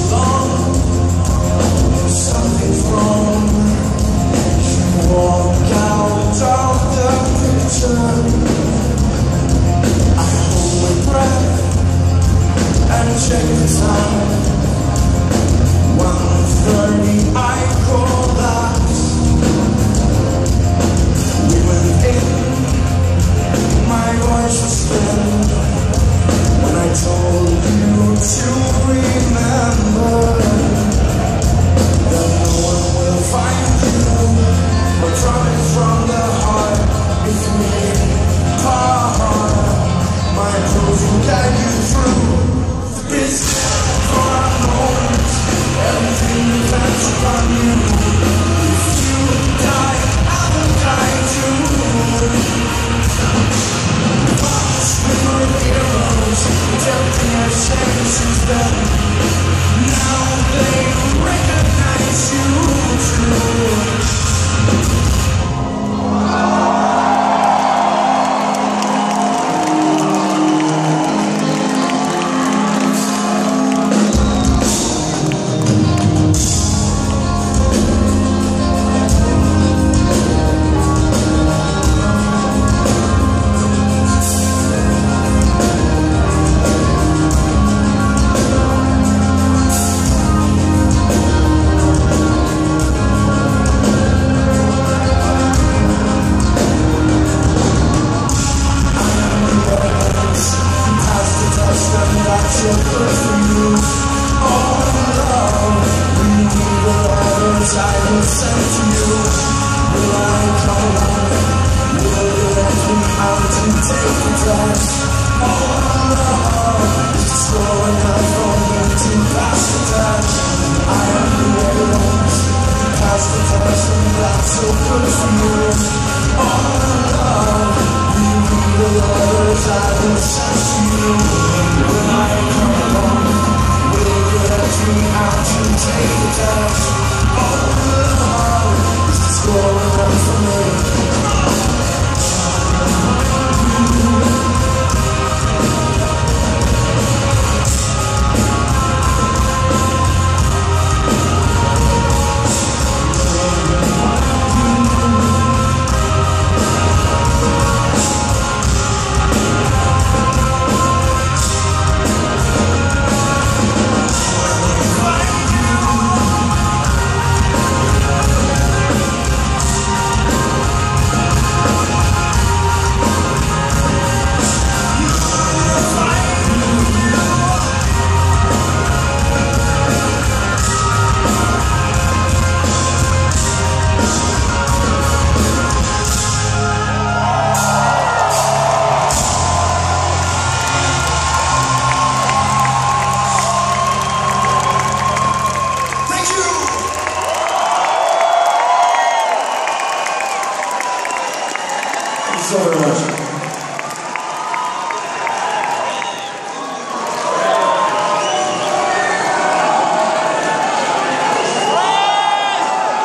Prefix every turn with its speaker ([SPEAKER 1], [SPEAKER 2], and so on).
[SPEAKER 1] along, something's wrong. You walk out of the picture. I hold my breath and check the time. 1:30, I collapse. We went in, my voice was thin when I told you to remember that no one will find you. A promise from the heart, if you need part, my clothes will guide you through this for a moment. Everything depends upon you. If you die, I will die too. We were heroes, everything has changed since then. Now they recognize you too. I will send to you. Will I come along? Will you let me out and take the test? Oh no, is it slow enough for me to pass the test? I am the heroes, pass the test, and that's so good for you. Oh no, you need the letters I will send to you. Will I come along? Will you let me out and take the test? Thank you so very much.